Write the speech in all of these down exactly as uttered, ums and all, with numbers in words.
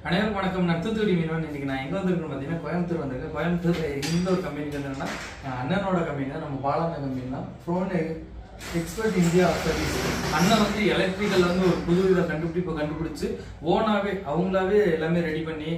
அனைவருக்கும் வணக்கம். நத்துத்துடி மீனவன். இன்னைக்கு நான் எங்க வந்திருக்கேன்னு பார்த்தீங்கன்னா கோயம்புத்தூர் வந்திருக்கேன். கோயம்புத்தூர் இந்த ஒரு கம்பெனிக்கு வந்திருக்கேன்னா அண்ணனோட கம்பெனி தான், நம்ம பாலான கம்பெனி தான், ப்ரோன் எக்ஸ்பர்ட் இந்தியா சர்வீஸ். அண்ணன் வந்து எலக்ட்ரிக்கல் வந்து ஒரு புது இதை கண்டுபிடிப்பை கண்டுபிடிச்சு ஓனாவே அவங்களாவே எல்லாமே ரெடி பண்ணி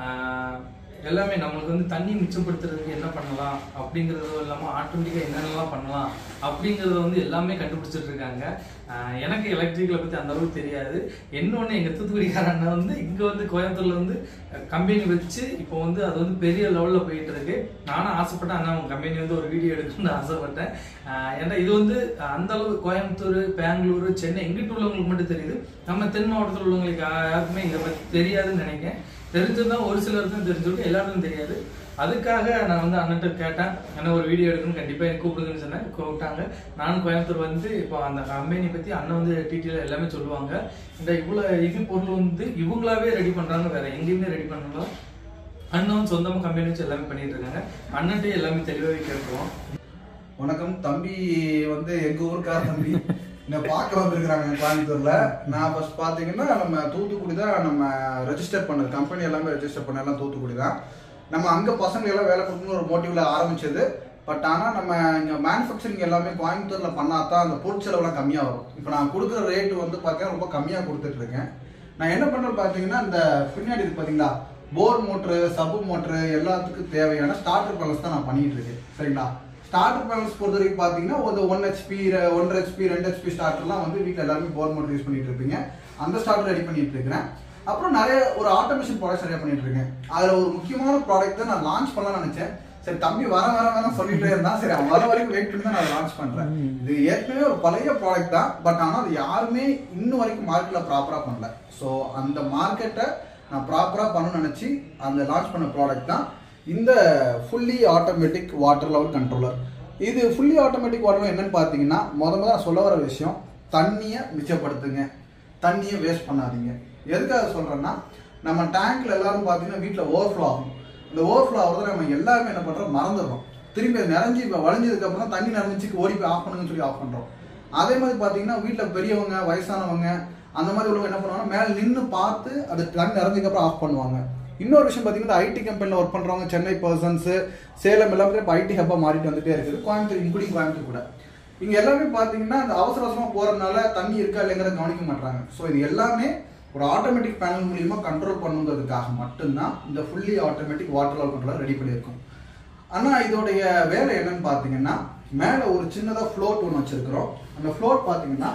எல்லாமே நம்மளுக்கு வந்து தண்ணி மிச்சப்படுத்துறதுக்கு என்ன பண்ணலாம் அப்படிங்கிறதும் இல்லாமல் ஆட்டோமேட்டிக்காக என்னென்னலாம் பண்ணலாம் அப்படிங்கிறத வந்து எல்லாமே கண்டுபிடிச்சிட்டு இருக்காங்க. எனக்கு எலக்ட்ரிக்கலை பற்றி அந்த அளவுக்கு தெரியாது. இன்னொன்று எங்கள் தூத்துக்குடிக்கார அண்ணன் வந்து இங்கே வந்து கோயம்புத்தூரில் வந்து கம்பெனி வச்சு இப்போ வந்து அது வந்து பெரிய லெவலில் போயிட்டு இருக்கு. நானும் ஆசைப்பட்டேன், அண்ணா உங்கள் கம்பெனி வந்து ஒரு வீடியோ எடுக்கணும்னு ஆசைப்பட்டேன். ஏன்னா இது வந்து அந்த அளவு கோயம்புத்தூர், பெங்களூரு, சென்னை இங்கிட்டு உள்ளவங்களுக்கு மட்டும் தெரியுது. நம்ம தென் மாவட்டத்தில் உள்ளவங்களுக்கு யாருக்குமே இதை பற்றி தெரியாதுன்னு நினைக்கிறேன். தெரிஞ்சிருந்தா ஒரு சிலருக்கும் தெரிஞ்சிருக்கும், எல்லாருக்கும் தெரியாது. அதுக்காக நான் வந்து அண்ணன்ட்ட கேட்டேன், அண்ணன் ஒரு வீடியோ எடுக்கணும் கண்டிப்பாக எனக்கு கூப்பிடுங்கன்னு சொன்னேன். கூப்பிட்டாங்க. நானும் கோயம்புத்தூர் வந்து இப்போ அந்த கம்பெனி பற்றி அண்ணன் வந்து டீட்டெயில் எல்லாமே சொல்லுவாங்க. இந்த இவ்வளோ இது பொருள் வந்து இவங்களாவே ரெடி பண்ணுறாங்க, வேற எங்கேயுமே ரெடி பண்ணலாம். அண்ணன் சொந்தமாக கம்பெனி வச்சு எல்லாமே பண்ணிட்டு இருக்காங்க. அண்ணன்ட்டே எல்லாமே தெளிவாகவே கேட்குவோம். வணக்கம் தம்பி. வந்து எங்க ஊருக்கார தம்பி என்ன பார்க்க வந்திருக்கிறாங்க கோயம்புத்தூர்ல. நான் ஃபர்ஸ்ட் பாத்தீங்கன்னா நம்ம தூத்துக்குடி தான் நம்ம ரெஜிஸ்டர் பண்ணது, கம்பெனி எல்லாமே ரெஜிஸ்டர் பண்ண எல்லாம் தூத்துக்குடி தான். நம்ம அங்க பசங்க எல்லாம் வேலை கொடுக்கணும் ஒரு மோட்டிவ்ல ஆரம்பிச்சது. பட் ஆனா நம்ம இங்க மேனுஃபேக்சரிங் எல்லாமே கோயம்புத்தூர்ல பண்ணாதான் அந்த பொருட்செலவுலாம் கம்மியா வரும். இப்போ நான் கொடுக்குற ரேட் வந்து பார்த்தீங்கன்னா ரொம்ப கம்மியா கொடுத்துட்டு இருக்கேன். நான் என்ன பண்றேன் பாத்தீங்கன்னா, இந்த பின்னாடி இருக்கு பாத்தீங்களா, போர் மோட்ரு, சப்பு மோட்ரு எல்லாத்துக்கும் தேவையான ஸ்டார்டர் பேலன்ஸ் தான் நான் பண்ணிட்டு இருக்கேன். சரிங்களா? ஸ்டார்டர் பேலன்ஸ் பொறுத்த வரைக்கும் பார்த்தீங்கன்னா ஒரு ஒன் ஹெச்பி ஒன்றரை ஹெச்பி ரெண்டு ஹெச்பி ஸ்டார்டர்லாம் வந்து வீட்டில் எல்லாருமே போர் மோட்டர் யூஸ் பண்ணிட்டு இருப்பீங்க. அந்த ஸ்டார்டர் ரெடி பண்ணிட்டு இருக்கிறேன். அப்புறம் நிறைய ஒரு ஆட்டோமேஷன் ப்ராடக்ட்ஸ் நிறைய பண்ணிட்டு இருக்கேன். அதில் ஒரு முக்கியமான ப்ராடக்ட் தான் நான் லான்ச் பண்ணலாம்னு நினைச்சேன். சரி தம்பி வர வர வேணா சொல்லிட்டே இருந்தா, சரி அவன் வர வரைக்கும் வெயிட் பண்ணி தான் நான் லான்ச் பண்றேன். இது ஏற்கனவே ஒரு பழைய ப்ராடக்ட் தான், பட் ஆனால் அது யாருமே இன்னும் வரைக்கும் மார்க்கெட்ல ப்ராப்பரா பண்ணல. ஸோ அந்த மார்க்கெட்டை நான் ப்ராப்பரா பண்ணணும்னு நினைச்சு அந்த லான்ச் பண்ண ப்ராடக்ட் தான் இந்த fully automatic water level controller. இது ஃபுல்லி ஆட்டோமேட்டிக் வாட்டர் லெவல் என்னன்னு பார்த்தீங்கன்னா, முத முதல்ல நான் சொல்ல வர விஷயம், தண்ணியை மிச்சப்படுத்துங்க, தண்ணியை வேஸ்ட் பண்ணாதீங்க. எதுக்காக சொல்றேன்னா, நம்ம டேங்க்ல எல்லாரும் பார்த்தீங்கன்னா வீட்டில் ஓவர்ஃப்ளோ ஆகும். இந்த ஓவர்ஃப்ளோ ஆகிறத நம்ம எல்லாருமே என்ன பண்றோம், மறந்துடுறோம். திரும்பி நிறைஞ்சி இப்போ வளைஞ்சதுக்கு அப்புறம் தண்ணி நிறைஞ்சிச்சு ஓடி போய் ஆஃப் பண்ணுங்கன்னு சொல்லி ஆஃப் பண்றோம். அதே மாதிரி பார்த்தீங்கன்னா வீட்டில் பெரியவங்க, வயசானவங்க அந்த மாதிரி உள்ளவங்க என்ன பண்ணுவாங்க, மேலே நின்று பார்த்து அது தண்ணி நிறைஞ்சதுக்கு அப்புறம் ஆஃப் பண்ணுவாங்க. இன்னொரு விஷயம் பார்த்தீங்கன்னா, ஐடி கம்பெனியில் ஒர்க் பண்ணுறவங்க, சென்னை பர்சன்ஸ், சேலம் எல்லாமே இப்போ ஐடி ஹப்பாக மாறிட்டு வந்துட்டே இருக்குது. கோயம்புத்தூர் இன்க்ளூடிங் கோயம்புத்தூர் கூட இங்கே எல்லாமே பார்த்தீங்கன்னா அந்த அவசர அவசரமாக போகிறதுனால தண்ணி இருக்கா இல்லைங்கிறத கவனிக்க மாட்டாங்க. ஸோ இது எல்லாமே ஒரு ஆட்டோமேட்டிக் பேனல் மூலியமா கண்ட்ரோல் பண்ணுங்கிறதுக்காக மட்டும்தான் இந்த fully automatic water level controller ready பண்ணியிருக்கோம். ஆனால் இதோடைய வேலை என்னன்னு பார்த்தீங்கன்னா, மேலே ஒரு சின்னதாக ஃப்ளோட் ஒன்று வச்சிருக்கிறோம். அந்த ஃப்ளோட் பார்த்தீங்கன்னா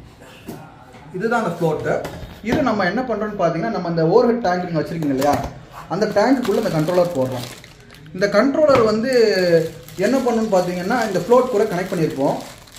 இதுதான் அந்த ஃப்ளோட்டு. இது நம்ம என்ன பண்ணுறோம்னு பார்த்தீங்கன்னா, நம்ம அந்த ஓவர் ஹெட் டேங்க் நீங்கள் வச்சுருக்கீங்க இல்லையா, அந்த டேங்க்குள்ளே இந்த கண்ட்ரோலர் போடுறோம். இந்த கண்ட்ரோலர் வந்து என்ன பண்ணணும்னு பார்த்தீங்கன்னா, இந்த ஃப்ளோட் கூட கனெக்ட் பண்ணியிருப்போம்.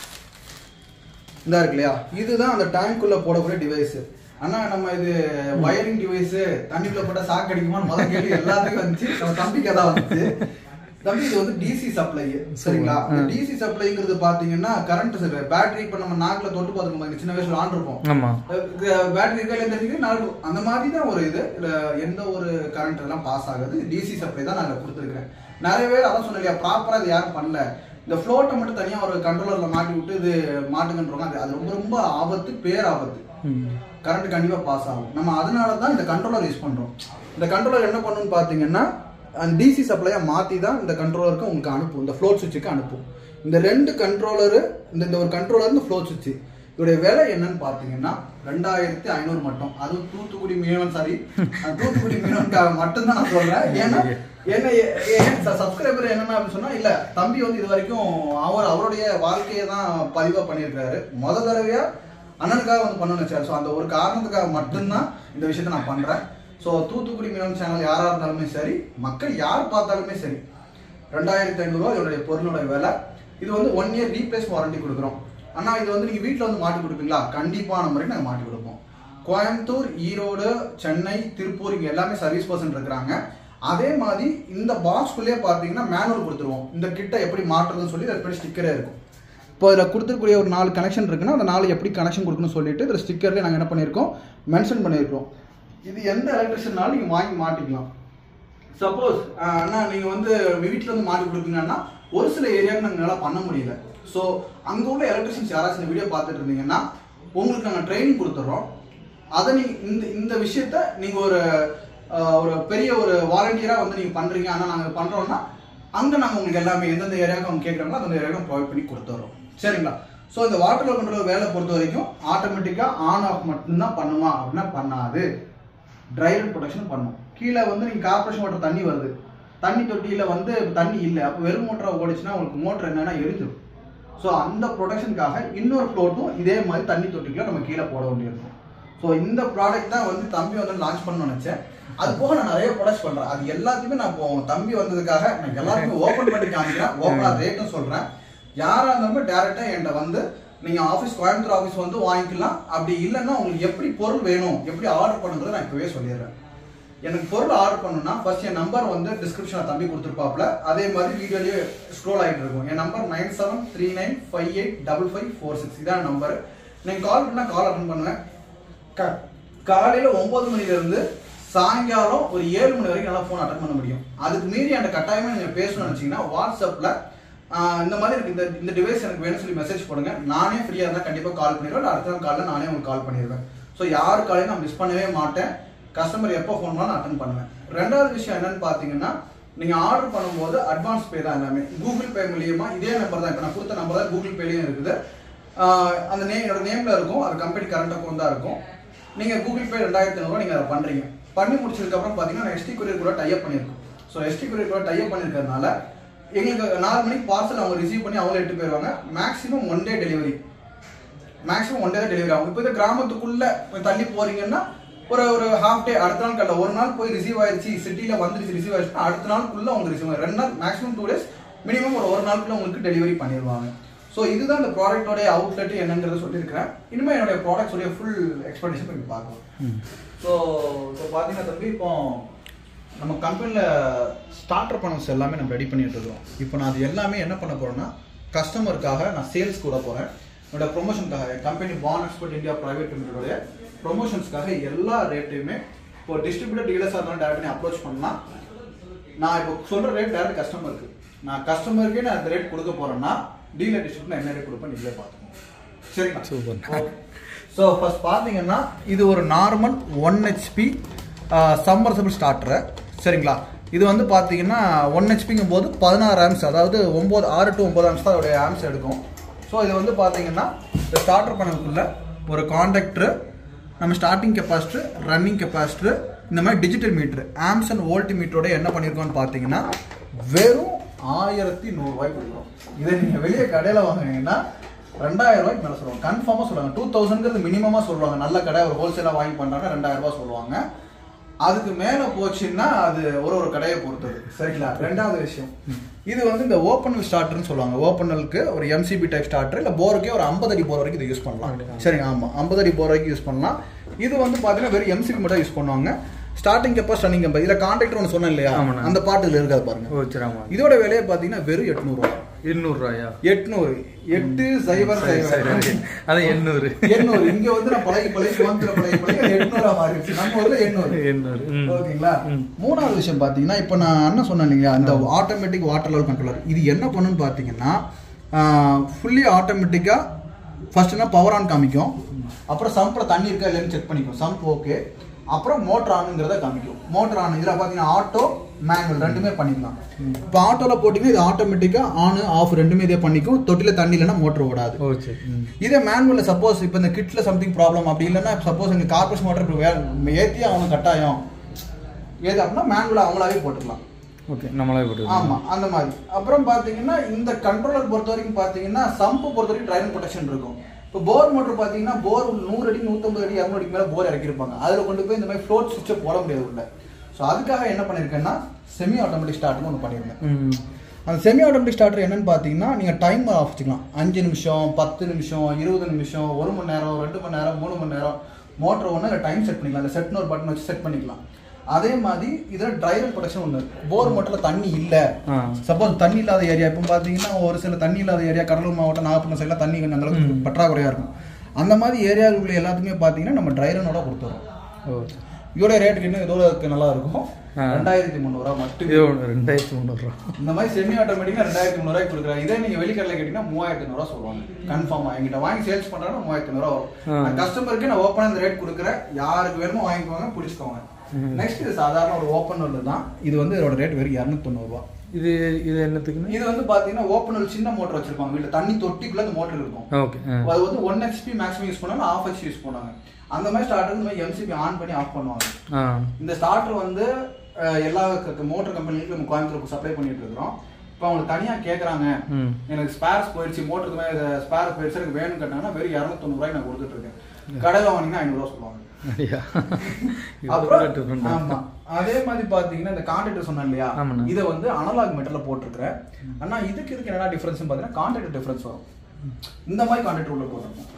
இந்த இருக்கு இல்லையா, இதுதான் அந்த டேங்க்குள்ளே போடக்கூடிய டிவைஸு. ஆனால் நம்ம இது வயரிங் டிவைஸு தண்ணிக்குள்ளே போட்டால் சாக்கு அடிக்குமான்னு முதல் கேள்வி எல்லாத்துக்கும் வந்துச்சு. நம்ம தம்பிக்கு அதான் வந்துச்சு. தம்பி இது வந்து டிசி சப்ளை. சரிங்களா? டிசி சப்ளைங்கிறது பாத்தீங்கன்னா கரண்ட் பேட்டரி. இப்ப நம்ம நாக்குல தொட்டு பார்த்துக்கோங்க, சின்ன வயசுல ஆன் இருக்கும், பேட்டரி இருக்கா இல்லையா நாலு, அந்த மாதிரி தான் ஒரு இது. எந்த ஒரு கரண்ட் எல்லாம் பாஸ் ஆகுது, டிசி சப்ளை தான் நான் கொடுத்துருக்கேன். நிறைய பேர் அதான் சொன்னலையா, ப்ராப்பரா இது யாரும் பண்ணல. இந்த ஃப்ளோட்டை மட்டும் தனியா ஒரு கண்ட்ரோலர்ல மாட்டி விட்டு இது மாட்டுங்கன்றவங்க, அது ரொம்ப ரொம்ப ஆபத்து, பேர் ஆபத்து. கரண்ட் கண்டிப்பா பாஸ் ஆகும். நம்ம அதனாலதான் இந்த கண்ட்ரோலர் யூஸ் பண்றோம். இந்த கண்ட்ரோலர் என்ன பண்ணுன்னு பாத்தீங்கன்னா, அந்த டிசி சப்ளையை மாற்றி தான் இந்த கண்ட்ரோலருக்கு உங்களுக்கு அனுப்பும், இந்த ஃப்ளோட் சுவிட்சுக்கு அனுப்பும். இந்த ரெண்டு கண்ட்ரோலரு, இந்த இந்த ஒரு கண்ட்ரோலர், இந்த ஃப்ளோட் சுவிட்சு, இதோடைய விலை என்னன்னு பார்த்தீங்கன்னா ரெண்டாயிரத்தி ஐநூறு மட்டும். அதுவும் தூத்துக்குடி மீனவன், சாரி தூத்துக்குடி மீனவனுக்காக மட்டும்தான் நான் சொல்றேன். ஏன்னா என்ன சப்ஸ்கிரைபர் என்னன்னா அப்படின்னு சொன்னா, இல்ல தம்பி வந்து இது வரைக்கும் அவர் அவருடைய வாழ்க்கையை தான் பதிவா பண்ணியிருக்காரு. முத தடவையா அண்ணனுக்காக வந்து பண்ணணும்னு வச்சாரு. ஸோ அந்த ஒரு காரணத்துக்காக மட்டும்தான் இந்த விஷயத்த நான் பண்றேன். ஸோ தூத்துக்குடி மீனவன் சேனல் யாராக இருந்தாலுமே சரி, மக்கள் யார் பார்த்தாலுமே சரி, ரெண்டாயிரத்தி ஐநூறுரூவா இதோடைய பொருளோட விலை. இது வந்து ஒன் இயர் ரீப்ளேஸ் வாரண்டி கொடுக்குறோம். ஆனால் இது வந்து நீங்கள் வீட்டில் வந்து மாட்டி கொடுப்பீங்களா? கண்டிப்பான முறையில் நாங்கள் மாட்டி கொடுப்போம். கோயம்புத்தூர், ஈரோடு, சென்னை, திருப்பூர் இங்கே எல்லாமே சர்வீஸ் பர்சன் இருக்கிறாங்க. அதே மாதிரி இந்த பாக்ஸ்குள்ளேயே பார்த்தீங்கன்னா மேனுவல் கொடுத்துருவோம். இந்த கிட்ட எப்படி மாற்றுறதுன்னு சொல்லி எப்படி ஸ்டிக்கரே இருக்கும். இப்போ இதில் கொடுத்துருக்கூடிய ஒரு நாலு கனெக்ஷன் இருக்குன்னா அந்த நாலு எப்படி கனெக்ஷன் கொடுக்கணும்னு சொல்லிட்டு இதில் ஸ்டிக்கர்லேயே நாங்கள் என்ன பண்ணியிருக்கோம், மென்ஷன் பண்ணியிருக்கோம். இது எந்த எலக்ட்ரிஷியனாலும் நீங்கள் வாங்கி மாட்டிக்கலாம். சப்போஸ் அண்ணா நீங்கள் வந்து வீட்டில் வந்து மாட்டி கொடுப்பீங்கன்னா ஒரு சில ஏரியாவுக்கு நாங்கள் நல்லா பண்ண முடியல. ஸோ அங்கே உள்ள எலக்ட்ரிஷியன்ஸ் யாராச்சும் இந்த வீடியோ பார்த்துட்டு இருந்தீங்கன்னா உங்களுக்கு நாங்கள் ட்ரைனிங் கொடுத்துட்றோம். அதை நீங்கள் இந்த இந்த விஷயத்த நீங்கள் ஒரு ஒரு பெரிய ஒரு வாலண்டியராக வந்து நீங்கள் பண்ணுறீங்க, ஆனால் நாங்கள் பண்ணுறோம்னா அங்கே நாங்கள் உங்களுக்கு எல்லாமே எந்தெந்த ஏரியாவுக்கு அவங்க கேட்குறாங்களோ அந்த ஏரியாவுக்கு ப்ரொவைட் பண்ணி கொடுத்துறோம். சரிங்களா? ஸோ இந்த வாட்டர் லெவல் கண்ட்ரோல் வேலை பொறுத்த வரைக்கும் ஆட்டோமேட்டிக்காக ஆன் ஆஃப் மட்டும்தான் பண்ணுமா அப்படின்னா பண்ணாது. ட்ரை ரன் ப்ரொடக்ஷன் பண்ணும். கீழே வந்து நீங்கள் கார்பரேஷன் வாட்டர் தண்ணி வருது, தண்ணி தொட்டியில் வந்து தண்ணி இல்லை, அப்போ வெறும் மோட்டராக ஓடிச்சுன்னா உங்களுக்கு மோட்டர் என்னென்னா எரிஞ்சிடும். ஸோ அந்த ப்ரொடக்ஷனுக்காக இன்னொரு ஃப்ளோட்டும் இதே மாதிரி தண்ணி தொட்டிக்குள்ள நம்ம கீழே போட வேண்டியிருக்கும். ஸோ இந்த ப்ராடக்ட் தான் வந்து தம்பி வந்து லான்ச் பண்ணணும்னு நினச்சேன். அது போக நான் நிறைய ப்ராடக்ட்ஸ் பண்ணுறேன். அது எல்லாத்தையுமே நான் இப்போ தம்பி வந்ததுக்காக நான் எல்லாத்தையுமே ஓப்பன் பண்ணி காமிக்கிறேன், ஓப்பனாக ரேட்டும் சொல்கிறேன். யாராக இருந்தாலுமே டேரெக்டாக என்கிட்ட வந்து நீங்கள் ஆஃபீஸ் கோயம்புத்தூர் ஆஃபீஸ் வந்து வாங்கிக்கலாம். அப்படி இல்லைன்னா உங்களுக்கு எப்படி பொருள் வேணும், எப்படி ஆர்டர் பண்ணுங்கிறத நான் இப்போவே சொல்லிடுறேன். எனக்கு பொருள் ஆர்டர் பண்ணணும்னா ஃபர்ஸ்ட் என் நம்பர் வந்து டிஸ்கிரிப்ஷனில் தம்பி கொடுத்துருப்பாப்ல, அதே மாதிரி வீடியோலேயே ஸ்க்ரோல் ஆகிட்டு இருக்கும். என் number nine seven three nine five eight double five four six இதான் நம்பர். நீங்கள் கால் பண்ணால் கால் அட்டன் பண்ணுவேன். க காலையில் ஒம்பது மணிலேருந்து சாயங்காலம் ஒரு ஏழு மணி வரைக்கும் நல்லா ஃபோன் அட்டன் பண்ண முடியும். அதுக்கு மீறி அந்த கட்டாயமாக நீங்கள் பேசணும்னு நினச்சிங்கன்னா வாட்ஸ்அப்பில் இந்த மாதிரி எனக்கு இந்த இந்த டிவைஸ் எனக்கு வேணும்னு சொல்லி மெசேஜ் போடுங்க. நானே ஃப்ரீயாக இருந்தால் கண்டிப்பாக கால் பண்ணிடுவேன். அடுத்த நாள் காலையில் நானே உங்களுக்கு கால் பண்ணிடுவேன். ஸோ யாரு காலையும் நான் மிஸ் பண்ணவே மாட்டேன். கஸ்டமர் எப்போ ஃபோன் பண்ணாலும் நான் அட்டன் பண்ணுவேன். ரெண்டாவது விஷயம் என்னன்னு பார்த்தீங்கன்னா, நீங்கள் ஆர்டர் பண்ணும்போது அட்வான்ஸ் பே தான் எல்லாமே. கூகுள் பே மூலியமா இதே நம்பர் தான், இப்போ நான் கொடுத்த நம்பர் தான் கூகுள் பேலையும் இருக்குது. அந்த நேம் என்னோட நேமில் இருக்கும், அது கம்பெனி கரண்ட் அக்கௌண்ட் தான் இருக்கும். நீங்கள் கூகுள் பே ரெண்டாயிரத்தி ஐநூறுவா நீங்கள் அதை பண்ணுறீங்க. பண்ணி முடிச்சதுக்கப்புறம் பார்த்தீங்கன்னா எஸ்டி கொரியர் கூட டைப் பண்ணியிருக்கோம். ஸோ எஸ்டி கொரியர் கூட டைப் பண்ணியிருக்கிறதுனால எங்களுக்கு நாலு மணிக்கு பார்சல் அவங்க ரிசீவ் பண்ணி அவங்க எடுத்து போயிடுவாங்க. Maximum one day delivery, maximum one day தான் டெலிவரி ஆகும். இப்போ இந்த கிராமத்துக்குள்ளே தள்ளி போகிறீங்கன்னா ஒரு ஒரு ஹாஃப் டே, அடுத்த நாள் கல்ல ஒரு நாள் போய் ரிசீவ் ஆயிடுச்சு, சிட்டியில் வந்துருச்சு ரிசீவ் ஆயிடுச்சுன்னா அடுத்த நாளுக்குள்ளே உங்களுக்கு ரிசீவ் ஆகும். ரெண்டு நாள் மேக்ஸிமம் டூ டேஸ் மினிமம் ஒரு ஒரு நாளுக்குள்ள உங்களுக்கு டெலிவரி பண்ணிடுவாங்க. ஸோ இதுதான் இந்த ப்ராடக்டோடைய அவுட்லெட் என்னங்கிறத சொல்லியிருக்கிறேன். இனிமேல் என்னுடைய ப்ராடக்ட்ஸோடைய ஃபுல் எக்ஸ்பிளனேஷன் பண்ணி பார்க்கலாம். ஸோ இப்போ பார்த்தீங்கன்னா தம்பி, இப்போ நம்ம கம்பெனியில் ஸ்டார்டர் பனல்ஸ் எல்லாமே நம்ம ரெடி பண்ணிட்டு இருக்கோம். இப்போ நான் அது எல்லாமே என்ன பண்ண போகிறேன்னா, கஸ்டமருக்காக நான் சேல்ஸ் கூட போகிறேன். என்னோட ப்ரொமோஷனுக்காக company pan export India private லிமிடெடோடைய ப்ரொமோஷன்ஸ்க்காக எல்லா ரேட்டையுமே இப்போ டிஸ்ட்ரிபியூட்டர் டீலர்ஸாக இருந்தாலும் டேரக்ட் அப்ரோச் பண்ணால் நான் இப்போ சொல்கிற ரேட் டேரக்ட் கஸ்டமருக்கு, நான் கஸ்டமருக்கே நான் அந்த ரேட் கொடுக்க போகிறேன்னா டீலர் டிஸ்ட்ரிபியூட் நான் என்ன ரேட் கொடுப்பேன் நீங்களே பார்த்துக்கோங்க. சரிங்களா? சூப்பர். ஸோ ஃபர்ஸ்ட் பார்த்தீங்கன்னா இது ஒரு normal one HP submersible starter. சரிங்களா? இது வந்து பார்த்தீங்கன்னா ஒன் ஹெச்பிங்கும் போது பதினாறு ஆம்ஸ், அதாவது ஒம்பது ஆறு டு ஒம்பது ஆம்ஸ் தான் அதோடைய ஆம்ஸ் எடுக்கும். ஸோ இது வந்து பார்த்தீங்கன்னா இந்த ஸ்டார்டர் பண்ணதுக்குள்ள ஒரு கான்டாக்டரு, நம்ம ஸ்டார்டிங் கெப்பாசிட்டர், ரன்னிங் கெப்பாசிட்டர், இந்த மாதிரி digital meter, amps and volt மீட்டரோட என்ன பண்ணியிருக்கோம்னு பார்த்தீங்கன்னா வெறும் ஆயிரத்தி நூறுரூவாய்க்கு கொடுக்குறோம். இதை நீங்கள் வெளியே கடையில் வாங்குனீங்கன்னா ரெண்டாயிரம் ரூபாய்க்கு மேலே சொல்லுவாங்க. கன்ஃபார்மாக சொல்லுவாங்க. டூ தௌசண்ட்ங்கிறது மினிமமாக சொல்லுவாங்க. நல்ல கடை ஒரு ஹோல்சேலாக வாங்கி பண்ணுறாங்க ரெண்டாயிரம் ரூபாய் சொல்லுவாங்க. அதுக்கு மேலே போச்சுன்னா அது ஒரு ஒரு கடையை பொறுத்தது. சரிங்களா? ரெண்டாவது விஷயம், இது வந்து இந்த ஓப்பனல் ஸ்டார்டர்னு சொல்லுவாங்க. ஓப்பனலுக்கு ஒரு எம்சிபி டைப் ஸ்டார்டர், இல்லை போருக்கே ஒரு ஐம்பது அடி போர் வரைக்கும் இதை யூஸ் பண்ணலாம். சரிங்க? ஆமாம், ஐம்பது அடி போர் வரைக்கும் யூஸ் பண்ணலாம். இது வந்து பார்த்தீங்கன்னா வெறும் எம்சிபி மட்டும் யூஸ் பண்ணுவாங்க. ஸ்டார்டிங் கெப்பாசிட்டி ரன்னிங் கெப்பாசிட்டி இதில் கான்ட்ராக்டர் ஒன்று சொன்னேன் இல்லையா, அந்த பாட்டுல இருக்காது பாருங்க. இதோட விலையை பார்த்தீங்கன்னா வெறும் எட்நூறுவா. எண்ணூறுவாயா? எட்நூறு, எட்டு சைபர் சைபர், அது எண்ணூறு எண்ணூறு. இங்க வந்து நான் பழகி பழகி சுமந்திர பழகி பழகி எட்நூறா மாறிடுச்சு. நம்ம ஊர்ல எண்ணூறு எண்ணூறு. ஓகேங்களா? மூணாவது விஷயம் பாத்தீங்கன்னா, இப்ப நான் என்ன சொன்னேன் இல்லையா, அந்த ஆட்டோமேட்டிக் வாட்டர் லெவல் கண்ட்ரோலர், இது என்ன பண்ணுன்னு பாத்தீங்கன்னா ஃபுல்லி ஆட்டோமேட்டிக்கா ஃபர்ஸ்ட் என்ன பவர் ஆன் காமிக்கும், அப்புறம் சம்ப்ல தண்ணி இருக்கா இல்லைன்னு செக் பண்ணிக்கும். சம்ப் ஓகே, அப்புறம் மோட்டர் ஆனுங்கிறத காமிக்கும். மோட்டர் ஆன் இதில் பார்த்தீங்கன்னா ஆட்டோ மேனுவல் ரெண்டுமே பண்ணிக்கலாம். இப்போ ஆட்டோவில் போட்டிங்கன்னா இது ஆட்டோமேட்டிக்காக ஆன் ஆஃப் ரெண்டுமே இதே பண்ணிக்கும். தொட்டியில் தண்ணி இல்லைன்னா மோட்டர் ஓடாது. இதே மேனுவலில் சப்போஸ் இப்போ இந்த கிட்ல சம்திங் ப்ராப்ளம் அப்படி இல்லைன்னா, சப்போஸ் எங்கள் கார்பரேஷன் மோட்டர் இப்போ ஏற்றி அவங்க கட்டாயம் ஏது அப்படின்னா மேனுவலாக அவங்களாவே போட்டுக்கலாம். ஓகே, நம்மளாவே போட்டு. ஆமாம், அந்த மாதிரி. அப்புறம் பார்த்தீங்கன்னா இந்த கண்ட்ரோலர் பொறுத்த வரைக்கும் பார்த்தீங்கன்னா சம்பு பொறுத்த வரைக்கும் ட்ரைனிங் ப்ரொடெக்ஷன் இருக்கும். இப்போ போர் மோட்டர் பார்த்தீங்கன்னா போர் நூறு அடி நூற்றம்பது அடி இரநூறு அடிக்கு மேலே போர் இறக்கிருப்பாங்க. அதில் கொண்டு போய் இந்த மாதிரி ஃப்ளோட் சுவிட்சை போட முடியாது உள்ள. ஸோ அதுக்காக என்ன பண்ணியிருக்கேன்னா செமி ஆட்டோமேட்டிக் ஸ்டார்ட்னு ஒன்று பண்ணியிருந்தேன். அந்த செமி ஆட்டோமேட்டிக் ஸ்டார்டர் என்னன்னு பார்த்தீங்கன்னா, நீங்கள் டைமர் ஆஃப் வச்சுக்கலாம். அஞ்சு நிமிஷம், பத்து நிமிஷம், இருபது நிமிஷம், ஒரு மணி நேரம், ரெண்டு மணி நேரம், மூணு மணி நேரம் மோட்டர் ஒன்று இல்லை டைம் செட் பண்ணிக்கலாம். அந்த செட்னு ஒரு பட்டன் வச்சு செட் பண்ணிக்கலாம். அதே மாதிரி இதில் ட்ரைவர் ப்ரொடெக்ஷன் ஒன்று. போர் மோட்டரில் தண்ணி இல்லை, சப்போஸ் தண்ணி இல்லாத ஏரியா, இப்போ பார்த்தீங்கன்னா ஒரு சில தண்ணி இல்லாத ஏரியா, கடலூர் மாவட்டம், நாகப்பட்டினம் சைடில் தண்ணி கொஞ்சம் அந்தளவுக்கு பற்றாக்குறையாக இருக்கும். அந்த மாதிரி ஏரியாவுக்குள்ள எல்லாத்துக்குமே பார்த்தீங்கன்னா நம்ம ட்ரைரனோட கொடுத்துறோம். இதோட ரேட்டுக்கு இன்னும் இதோட நல்லா இருக்கும். ரெண்டாயிரத்தி முந்நூறுவா மட்டும். ரெண்டாயிரத்தி முந்நூறுவா இந்த மாதிரி செமி ஆட்டோமேட்டிக்காக ரெண்டாயிரத்தி முந்நூறுவாய்க்கு கொடுக்குறேன். இதே நீங்கள் வெளிக்கடலை கேட்டீங்கன்னா மூவாயிரத்தி ஐநூறுவா சொல்லுவாங்க. கன்ஃபார்மாக எங்கிட்ட வாங்கி சேல்ஸ் பண்ணுறாங்கன்னா மூவாயிரத்தி ஐநூறுவா வரும். கஸ்டமருக்கு நான் ஓப்பனாக இந்த ரேட் கொடுக்குறேன். யாருக்கு வேணுமோ வாங்கிக்குவாங்க, பிடிச்சிக்கோங்க. நெக்ஸ்ட் இது சாதாரண ஒரு ஓப்பனர் தான். இது வந்து இதோட ரேட் வெறும் இரநூத்தி தொண்ணூறு ரூபா. இது இது என்னத்துக்குன்னா இது வந்து பாத்தீங்கன்னா ஓப்பனர் சின்ன மோட்டர் வச்சிருப்பாங்க வீட்டுல, தண்ணி தொட்டிக்குள்ள அந்த மோட்டர் இருக்கும். ஓகே. அது வந்து ஒன் ஹெச்பி மேக்ஸிமம் யூஸ் பண்ணாங்க, ஹாஃப் ஹெச்பி யூஸ் பண்ணாங்க. அந்த மாதிரி ஸ்டார்டர் இந்த மாதிரி எம்சிபி ஆன் பண்ணி ஆஃப் பண்ணுவாங்க. இந்த ஸ்டார்டர் வந்து எல்லா மோட்டர் கம்பெனிகளுக்கும் நம்ம கோயம்புத்தூருக்கு சப்ளை பண்ணிட்டு இருக்கிறோம். இப்போ அவங்க தனியா கேட்கறாங்க, எனக்கு ஸ்பேர்ஸ் போயிடுச்சு, மோட்டருக்கு மேலே ஸ்பேர் போயிடுச்சு எனக்கு வேணும்னு கேட்டாங்கன்னா வெறும் இரநூத்தி தொண்ணூறு ரூபாய் நான் கொடுத்துட்டு இருக்கேன். கடையில் வாங்கினா ஐநூறு ரூபா சொல்லுவாங்க. அப்புறம் ஆமா அதே மாதிரி பாத்தீங்கன்னா இந்த கான்டாக்டர் சொன்னேன் இல்லையா, இதை வந்து அனலாக் மீட்டர்ல போட்டிருக்கிறேன். ஆனா இதுக்கு இதுக்கு என்ன டிஃபரன்ஸ் பாத்தீங்கன்னா கான்டாக்டர் டிஃபரன்ஸ் வரும். இந்த மாதிரி கான்டாக்டர் உள்ள போட்டிருப்போம்.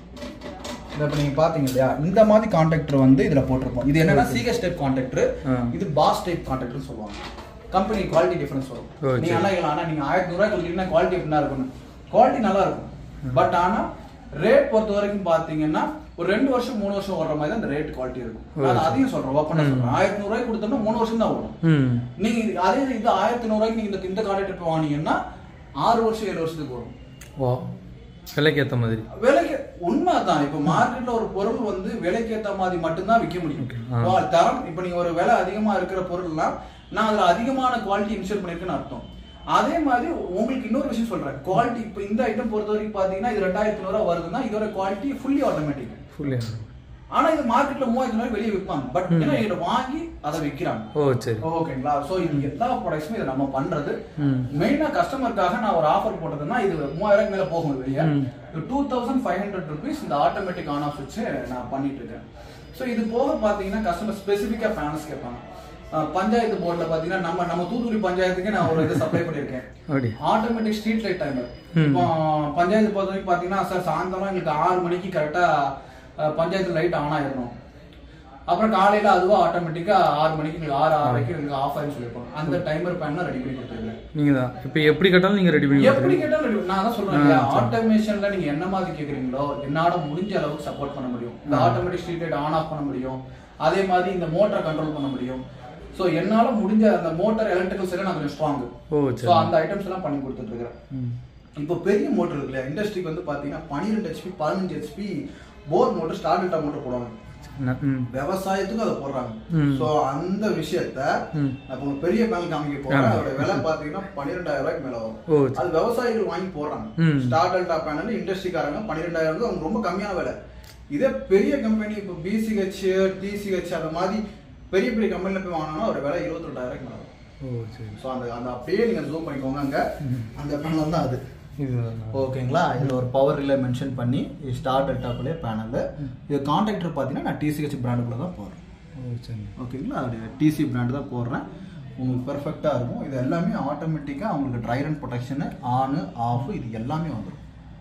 இதை நீங்க பாத்தீங்க இல்லையா, இந்த மாதிரி கான்டாக்டர் வந்து இதுல போட்டிருப்போம். இது என்னன்னா சிஹெச் டைப் கான்டாக்டர், இது பாஸ் டைப் கான்டாக்டர் சொல்லுவாங்க. கம்பெனி குவாலிட்டி டிஃபரன்ஸ் வரும். நீங்க நல்லா இல்லை, ஆனா நீங்க ஆயிரத்தி நூறு ரூபாய் கொடுத்தீங்கன்னா குவாலிட்டி எப்படின்னா இருக்கணும், குவாலிட்டி நல்லா இருக்கும். பட் ஆனா ரேட் பொறுத்த வரைக்கும் பாத்தீங்கன்னா ஒரு ரெண்டு வருஷம் மூணு வருஷம் வர்ற மாதிரி தான் இந்த ரேட் குவாலிட்டி இருக்கும். நான் அதையும் சொல்றேன், ஓப்பனா சொல்றேன். ஆயிரத்தி நூறு ரூபாய் கொடுத்தோம்னா மூணு வருஷம் தான் வரும். நீங்க அதே இது ஆயிரத்தி நூறு ரூபாய்க்கு நீங்க இந்த கான்டாக்டர் வாங்கினீங்கன்னா ஆறு வருஷம் ஏழு வருஷத்துக்கு வரும். விலைக்கு ஏற்ற மாதிரி விலைக்கு உண்மைதான். இப்ப மார்க்கெட்ல ஒரு பொருள் வந்து விலைக்கு ஏற்ற மாதிரி மட்டும்தான் விற்க முடியும். தரம் இப்ப நீங்க ஒரு விலை அதிகமா இருக்கிற பொருள்னா நான் அதுல அதிகமான குவாலிட்டி இன்ஸ்டால் பண்ணிருக்கேன்னு அர்த்தம். அதே மாதிரி உங்களுக்கு இன்னொரு விஷயம் சொல்றேன், குவாலிட்டி இப்ப இந்த ஐட்டம் பொறுத்த வரைக்கும் பாத்தீங்கன்னா இது ரெண்டாயிரத்தி நூறு ரூபாய் வருதுன்னா இதோட குவாலிட்டி ஃபுல்லி ஆட்டோமேட்டிக். ஃபுல்லி ஆனா இது மார்க்கெட்ல மூவாயிரத்தி ரூபாய் வெளியே விற்பாங்க. பட் ஏன்னா இதை வாங்கி அதை விற்கிறாங்க. ஓ சரி, ஓகேங்களா. சோ இது எல்லா ப்ராடக்ட்ஸுமே இதை நம்ம பண்றது மெயினா கஸ்டமருக்காக. நான் ஒரு ஆஃபர் போட்டதுன்னா இது மூவாயிரம் மேல போகும் வெளியே. Two thousand five hundred rupees இந்த ஆட்டோமேட்டிக் ஆன் ஆஃப் வச்சு நான் பண்ணிட்டு இருக்கேன். ஸோ இது போக பாத்தீங்கன்னா கஸ்டமர் ஸ்பெசிஃபிக்கா பேனல்ஸ் கேட்பாங்க. பஞ்சாயத்து போர்ட்ல பாத்தீங்கன்னா நம்ம நம்ம தூத்துக்குடி பஞ்சாயத்துக்கு நான் ஒரு இது சப்ளை பண்ணிருக்கேன், ஆட்டோமேட்டிக் ஸ்ட்ரீட் லைட் டைமர். இப்போ பஞ்சாயத்து பொறுத்த வரைக்கும் பாத்தீங்கன்னா சார் சாயந்தரம் எங்களுக்கு ஆறு மணிக்கு கரெக்டா பஞ்சாயத்து லைட் ஆன் ஆயிடணும். அப்புறம் காலையில அதுவா ஆட்டோமேட்டிக்கா ஆறு மணிக்கு ஆறு ஆறரைக்கு எங்களுக்கு ஆஃப் ஆயின்னு சொல்லிருப்பாங்க. அந்த டைமர் பேனல் ரெடி பண்ணி கொடுத்துருக்கேன். நீங்க தான் இப்போ எப்படி கேட்டாலும் நீங்க ரெடி பண்ணி எப்படி கேட்டாலும் நான் தான் சொல்றேன் இல்லையா, ஆட்டோமேஷன்ல நீங்க என்ன மாதிரி கேக்குறீங்களோ என்னால முடிஞ்ச அளவுக்கு சப்போர்ட் பண்ண முடியும். இந்த automatic street light on off பண்ண முடியும், அதே மாதிரி இந்த மோட்டரை கண்ட்ரோல் பண்ண முடியும். சோ என்னால முடிஞ்ச அந்த மோட்டார் எலக்ட்ரிக்கல் சைடுல நான் கொஞ்சம் ஸ்ட்ராங். சோ அந்த ஐட்டம்ஸ் எல்லாம் பண்ணி கொடுத்துட்டு இருக்கேன். இப்போ பெரிய மோட்டர் இருக்குல்ல இண்டஸ்ட்ரிக்கு வந்து பாத்தீங்கன்னா பன்னிரெண்டு ஹெச்பி பதினஞ்சு HP bore motor starter motor போடுவாங்க, விவசாயத்துக்கு அதை போடுறாங்க. சோ அந்த விஷயத்த இப்போ பெரிய பேனல் காமிக்க போறேன், அதோட விலை பாத்தீங்கன்னா பன்னிரெண்டாயிரம் ரூபாய்க்கு மேல வரும். அது விவசாயிகள் வாங்கி போடுறாங்க. ஸ்டார் டெல்டா பேனல் இண்டஸ்ட்ரிக்காரங்க பன்னிரெண்டாயிரம் அவங்க ரொம்ப கம்மியான விலை. இதே பெரிய கம்பெனி இப்போ பிசிஹெச் டிசிஹெச் அந்த மாதிரி பெரிய பெரிய கம்பெனில போய் வாங்கினா ஒரு விலை இருபத்தி ரெண்டாயிரம் மேல வரும். ஸோ அந்த அந்த அப்படியே நீங்க ஜூம் பண்ணிக்கோங்க, அங்க அந்த பேனல் தான் அது. ஓகேங்களா. இதில் ஒரு பவர் ரிலே மென்ஷன் பண்ணி ஸ்டார் டெல்டாக்குள்ளே பேனல். இது கான்டாக்டர் பார்த்தீங்கன்னா நான் டிசிஹெச் பிராண்டுக்குள்ள தான் போடுறேன். ஓகேங்களா, அது டிசி பிராண்டு தான் போடுறேன். உங்களுக்கு பெர்ஃபெக்டாக இருக்கும். இது எல்லாமே ஆட்டோமேட்டிக்காக உங்களுக்கு dry run protection on off இது எல்லாமே வந்துடும்.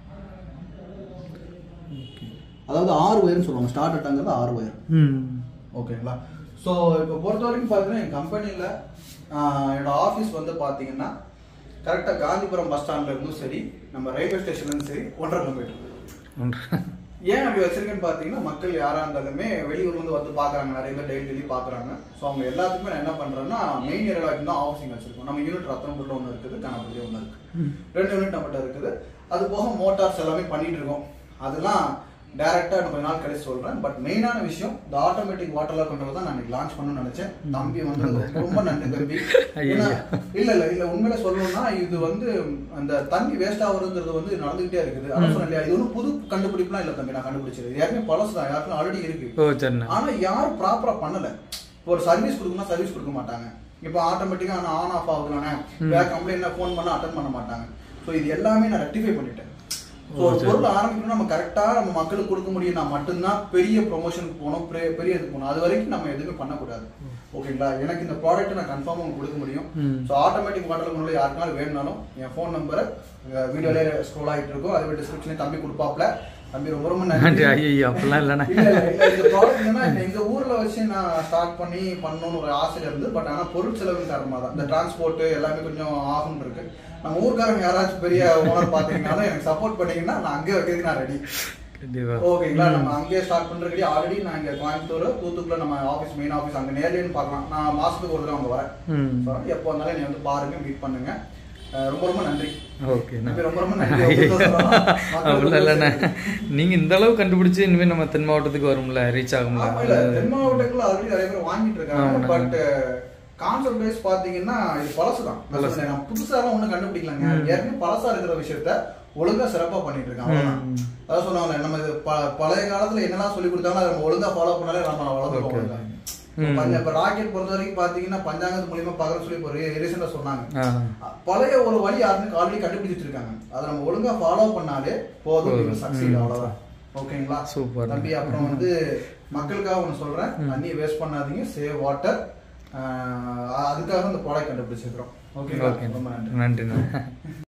அதாவது ஆறு ஒயர்னு சொல்லுவாங்க, ஸ்டார் டெல்டாங்கிறது ஆறு ஒயர். ஓகேங்களா. ஸோ இப்போ பொறுத்த வரைக்கும் பார்த்தீங்கன்னா என் கம்பெனியில் என்னோட ஆஃபீஸ் வந்து பார்த்தீங்கன்னா கரெக்டாக காந்திபுரம் பஸ் ஸ்டாண்ட்ல இருந்தும் சரி, நம்ம ரயில்வே ஸ்டேஷன்லேருந்து சரி ஒன்றரை கிலோமீட்டர். ஏன் அப்படி வச்சிருக்கேன்னு பார்த்தீங்கன்னா மக்கள் யாராக இருந்தாலுமே வெளியூர்லேருந்து வந்து பார்க்குறாங்க, நிறைய பேர் டெய்லி டெய்லி பார்க்குறாங்க. ஸோ அவங்க எல்லாத்துக்குமே நான் என்ன பண்ணுறேன்னா மெயின் ஏரியா வரைக்கும் தான் ஆஃபீஸிங் வச்சிருக்கோம். நம்ம யூனிட் ரத்தனபுரியில் ஒன்று இருக்குது, கணபதி ஒன்று இருக்குது, ரெண்டு யூனிட் நம்மகிட்ட இருக்குது. அது போக மோட்டார்ஸ் எல்லாமே பண்ணிட்டு இருக்கோம். அதெல்லாம் டைரக்டா கொஞ்ச நாள் கழிச்சு சொல்றேன். பட் மெயினான விஷயம் இந்த ஆட்டோமேட்டிக் வாட்டர் லா கண்ட்ரோல் தான் நான் லான்ச் பண்ணணும்னு நினைச்சேன். தம்பி வந்து ரொம்ப நன்றி தம்பி. ஏன்னா இல்ல இல்ல இல்ல உண்மையில சொல்லணும்னா இது வந்து அந்த தண்ணி வேஸ்ட் ஆகுறதுங்கிறது வந்து நடந்துகிட்டே இருக்குது. அதான் சொன்னேன் இல்லையா, இது ஒன்றும் புது கண்டுபிடிப்புலாம் இல்லை தம்பி, நான் கண்டுபிடிச்சது யாருமே பழசு தான், யாருக்கும் ஆல்ரெடி இருக்கு. ஆனா யாரும் ப்ராப்பரா பண்ணல. ஒரு சர்வீஸ் கொடுக்கணும்னா சர்வீஸ் கொடுக்க மாட்டாங்க. இப்போ ஆட்டோமேட்டிக்கா நான் ஆன் ஆஃப் ஆகுதுலானே வேற கம்ப்ளைண்ட் ஃபோன் பண்ண அட்டன் பண்ண மாட்டாங்க. ஸோ இது எல்லாமே நான் ரெக்டிஃபை பண்ணிட்டேன். ஒரு பொருள் ஆரம்பிக்கணும் நம்ம கரெக்டா நம்ம மக்களுக்கு கொடுக்க முடியும். நான் மட்டும்தான் பெரிய ப்ரொமோஷனுக்கு போனோம், பெரிய இது போனோம். அது வரைக்கும் நம்ம எதுவுமே பண்ணக்கூடாது. ஓகேங்களா. எனக்கு இந்த ப்ராடக்ட் நான் கன்ஃபார்மா உங்களுக்கு கொடுக்க முடியும். ஸோ ஆட்டோமேட்டிக் வாட்டர் கண்ட்ரோல் யாருக்குனாலும் வேணும்னாலும் என் ஃபோன் நம்பரை வீடியோல ஸ்க்ரோல் ஆகிட்டு இருக்கும், அதுவே டிஸ்கிரிப்ஷன்ல தம்பி கொடுப்பாப்ல. தம்பி ரொம்ப ரொம்ப நன்றி. அப்படிலாம் இல்லைன்னா இந்த ப்ராடக்ட் என்னன்னா எங்க ஊர்ல வச்சு நான் ஸ்டார்ட் பண்ணி பண்ணணும்னு ஒரு ஆசையில இருந்து. பட் ஆனால் பொருள் செலவு காரணமாக தான் இந்த டிரான்ஸ்போர்ட் எல்லாமே கொஞ்சம் ஆகும் இருக்கு. நம்ம ஊருக்காரங்க யாராச்சும் பெரிய ஓனர் பாத்தீங்கன்னாலும் எனக்கு சப்போர்ட் பண்ணீங்கன்னா நான் அங்கே வைக்கிறதுக்கு நான் ரெடி. ஓகேங்களா. நம்ம அங்கேயே ஸ்டார்ட் பண்றதுக்கு ஆல்ரெடி நான் இங்க கோயம்புத்தூர் தூத்துக்குள்ள நம்ம ஆஃபீஸ் மெயின் ஆஃபீஸ் அங்கே நேர்லேன்னு பார்க்கலாம். நான் மாசத்துக்கு ஒரு தடவை அங்கே வரேன். எப்போ வந்தாலும் நீ வந்து பாருங்க, மீட் பண்ணுங்க. ரொம்ப ரொம்ப நன்றி. ஓகே ரொம்ப ரொம்ப நன்றி. இல்லைண்ணா நீங்கள் இந்த அளவு கண்டுபிடிச்சி இனிமேல் நம்ம தென் மாவட்டத்துக்கு வரும்ல, ரீச் ஆகும்ல. இல்லை, தென் மாவட்டத்தில் ஆல்ரெடி நிறைய பேர் வாங்கிட்டு இருக்காங்க. பட் கான்செப்ட் வைஸ் பார்த்தீங்கன்னா இது பழசு தான். நான் புதுசாலாம் ஒன்றும் கண்டுபிடிக்கலாங்க. ஏற்கனவே பழசா இருக்கிற விஷயத்த ஒழுங்கா சிறப்பா பண்ணிட்டு இருக்காங்க. அதான் சொன்னாங்க, நம்ம இது பழைய காலத்துல என்னெல்லாம் சொல்லி கொடுத்தாலும் அதை நம்ம ஒழுங்கா ஃபாலோ பண்ணாலே நம்ம வளர்ந்துருக்கோம். இப்ப ராக்கெட் பொறுத்த வரைக்கும் பாத்தீங்கன்னா பஞ்சாங்கத்து மூலியமா பகர சொல்லி இப்போ ரீசெண்டா சொன்னாங்க. பழைய ஒரு வழி யாருன்னு ஆல்ரெடி கண்டுபிடிச்சிட்டு இருக்காங்க. அதை நம்ம ஒழுங்கா ஃபாலோ பண்ணாலே போதும், சக்சீட். அவ்வளவுதான். ஓகேங்களா? சூப்பர் தம்பி. அப்புறம் வந்து மக்களுக்காக ஒண்ணு சொல்றேன், தண்ணியை வேஸ்ட் பண்ணாதீங்க, சேவ் வாட்டர். அதுக்காக இந்த ப்ராடக்ட் கண்டுபிடிச்சிருக்கிறோம். ஓகே, ரொம்ப நன்றி. நன்றி.